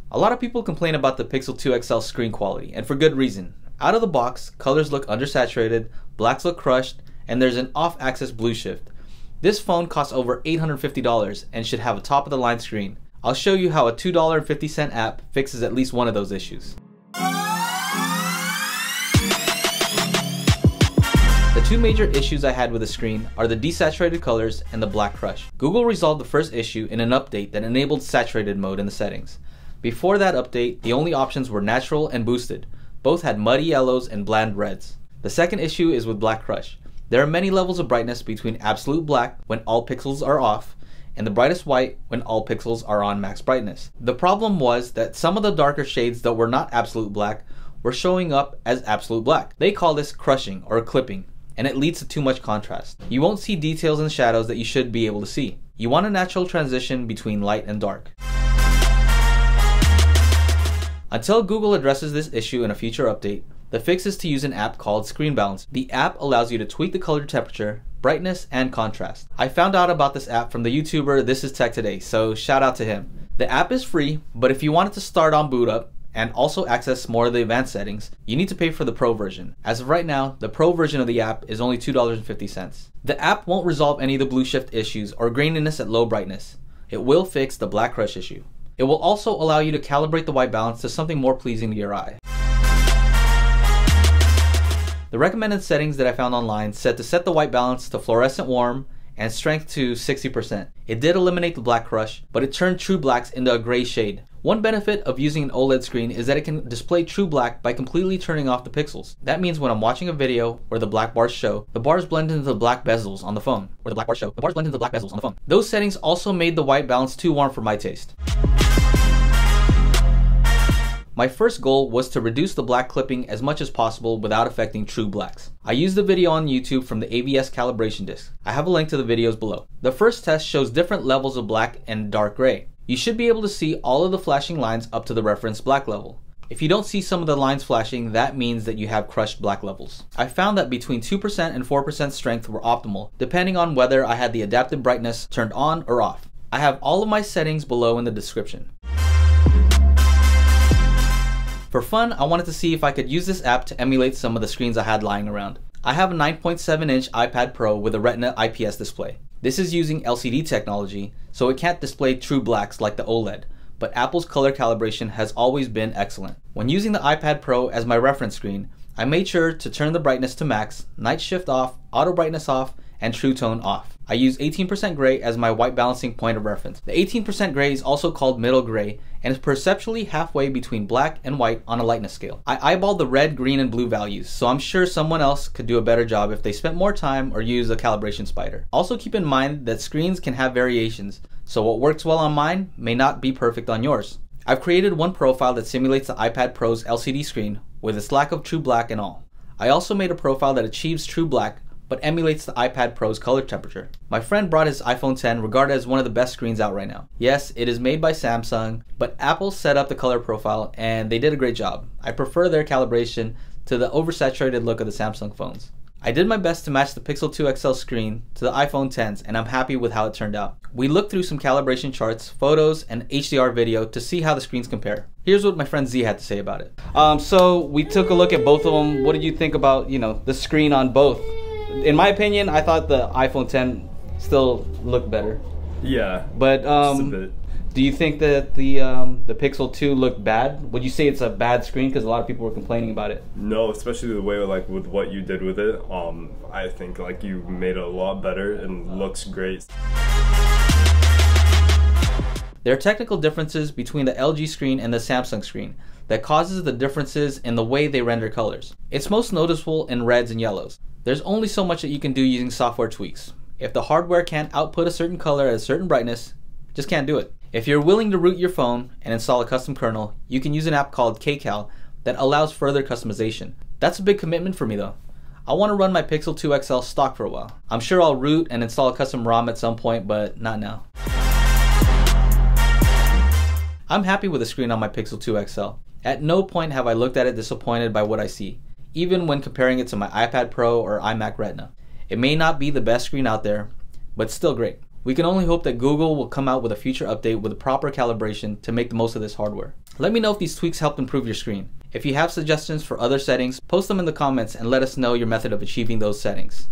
A lot of people complain about the Pixel 2 XL screen quality, and for good reason. Out of the box, colors look undersaturated, blacks look crushed, and there's an off-axis blue shift. This phone costs over $850 and should have a top-of-the-line screen. I'll show you how a $2.50 app fixes at least one of those issues. The two major issues I had with the screen are the desaturated colors and the black crush. Google resolved the first issue in an update that enabled saturated mode in the settings. Before that update, the only options were natural and boosted. Both had muddy yellows and bland reds. The second issue is with black crush. There are many levels of brightness between absolute black when all pixels are off and the brightest white when all pixels are on max brightness. The problem was that some of the darker shades that were not absolute black were showing up as absolute black. They call this crushing or clipping, and it leads to too much contrast. You won't see details and shadows that you should be able to see. You want a natural transition between light and dark. Until Google addresses this issue in a future update, the fix is to use an app called Screen Balance. The app allows you to tweak the color temperature, brightness, and contrast. I found out about this app from the YouTuber This Is Tech Today, so shout out to him. The app is free, but if you want it to start on boot up and also access more of the advanced settings, you need to pay for the Pro version. As of right now, the Pro version of the app is only $2.50. The app won't resolve any of the blue shift issues or graininess at low brightness. It will fix the black crush issue. It will also allow you to calibrate the white balance to something more pleasing to your eye. The recommended settings that I found online said to set the white balance to fluorescent warm and strength to 60%. It did eliminate the black crush, but it turned true blacks into a gray shade. One benefit of using an OLED screen is that it can display true black by completely turning off the pixels. That means when I'm watching a video where the black bars show, the bars blend into the black bezels on the phone. Those settings also made the white balance too warm for my taste. My first goal was to reduce the black clipping as much as possible without affecting true blacks. I used the video on YouTube from the AVS calibration disc. I have a link to the videos below. The first test shows different levels of black and dark gray. You should be able to see all of the flashing lines up to the reference black level. If you don't see some of the lines flashing, that means that you have crushed black levels. I found that between 2% and 4% strength were optimal, depending on whether I had the adaptive brightness turned on or off. I have all of my settings below in the description. For fun, I wanted to see if I could use this app to emulate some of the screens I had lying around. I have a 9.7-inch iPad Pro with a Retina IPS display. This is using LCD technology, so it can't display true blacks like the OLED, but Apple's color calibration has always been excellent. When using the iPad Pro as my reference screen, I made sure to turn the brightness to max, night shift off, auto brightness off, and true tone off. I use 18% gray as my white balancing point of reference. The 18% gray is also called middle gray and is perceptually halfway between black and white on a lightness scale. I eyeballed the red, green, and blue values, so I'm sure someone else could do a better job if they spent more time or used a calibration spider. Also keep in mind that screens can have variations, so what works well on mine may not be perfect on yours. I've created one profile that simulates the iPad Pro's LCD screen with its lack of true black and all. I also made a profile that achieves true black but emulates the iPad Pro's color temperature. My friend brought his iPhone X regarded as one of the best screens out right now. Yes, it is made by Samsung, but Apple set up the color profile and they did a great job. I prefer their calibration to the oversaturated look of the Samsung phones. I did my best to match the Pixel 2 XL screen to the iPhone X and I'm happy with how it turned out. We looked through some calibration charts, photos, and HDR video to see how the screens compare. Here's what my friend Z had to say about it. So we took a look at both of them. What did you think about, the screen on both? In my opinion, I thought the iPhone X still looked better. Yeah, but just a bit. Do you think that the Pixel 2 looked bad? Would you say it's a bad screen? Because a lot of people were complaining about it. No, especially the way with what you did with it. I think you made it a lot better and looks great. There are technical differences between the LG screen and the Samsung screen that causes the differences in the way they render colors. It's most noticeable in reds and yellows. There's only so much that you can do using software tweaks. If the hardware can't output a certain color at a certain brightness, just can't do it. If you're willing to root your phone and install a custom kernel, you can use an app called KCal that allows further customization. That's a big commitment for me though. I want to run my Pixel 2 XL stock for a while. I'm sure I'll root and install a custom ROM at some point, but not now. I'm happy with the screen on my Pixel 2 XL. At no point have I looked at it disappointed by what I see, even when comparing it to my iPad Pro or iMac Retina. It may not be the best screen out there, but still great. We can only hope that Google will come out with a future update with a proper calibration to make the most of this hardware. Let me know if these tweaks helped improve your screen. If you have suggestions for other settings, post them in the comments and let us know your method of achieving those settings.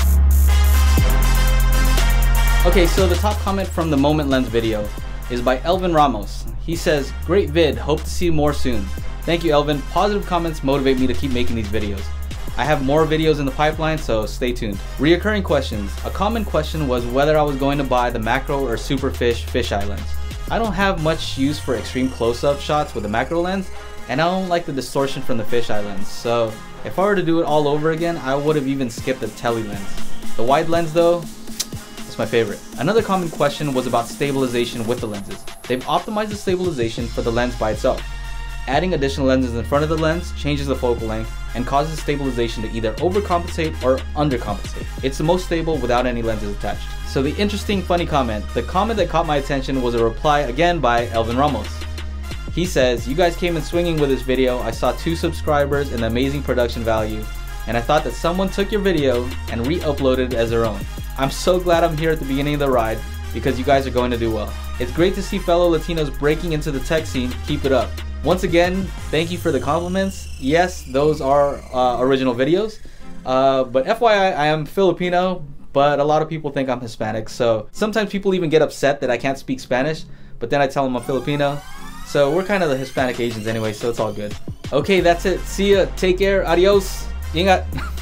Okay, so the top comment from the Moment Lens video is by Elvin Ramos. He says, "Great vid, hope to see more soon." Thank you, Elvin. Positive comments motivate me to keep making these videos. I have more videos in the pipeline, so stay tuned. Reoccurring questions. A common question was whether I was going to buy the macro or superfish fisheye lens. I don't have much use for extreme close-up shots with the macro lens, and I don't like the distortion from the fisheye lens, so if I were to do it all over again, I would have even skipped the tele lens. The wide lens though, it's my favorite. Another common question was about stabilization with the lenses. They've optimized the stabilization for the lens by itself. Adding additional lenses in front of the lens changes the focal length and causes stabilization to either overcompensate or undercompensate. It's the most stable without any lenses attached. So the interesting, funny comment, the comment that caught my attention was a reply again by Elvin Ramos. He says, "You guys came in swinging with this video. I saw 2 subscribers and the amazing production value, and I thought that someone took your video and re-uploaded it as their own. I'm so glad I'm here at the beginning of the ride because you guys are going to do well. It's great to see fellow Latinos breaking into the tech scene. Keep it up." Once again, thank you for the compliments. Yes, those are original videos, but FYI, I am Filipino, but a lot of people think I'm Hispanic, so sometimes people even get upset that I can't speak Spanish, but then I tell them I'm Filipino. So we're kind of the Hispanic Asians anyway, so it's all good. Okay, that's it. See ya. Take care. Adios. Ingat.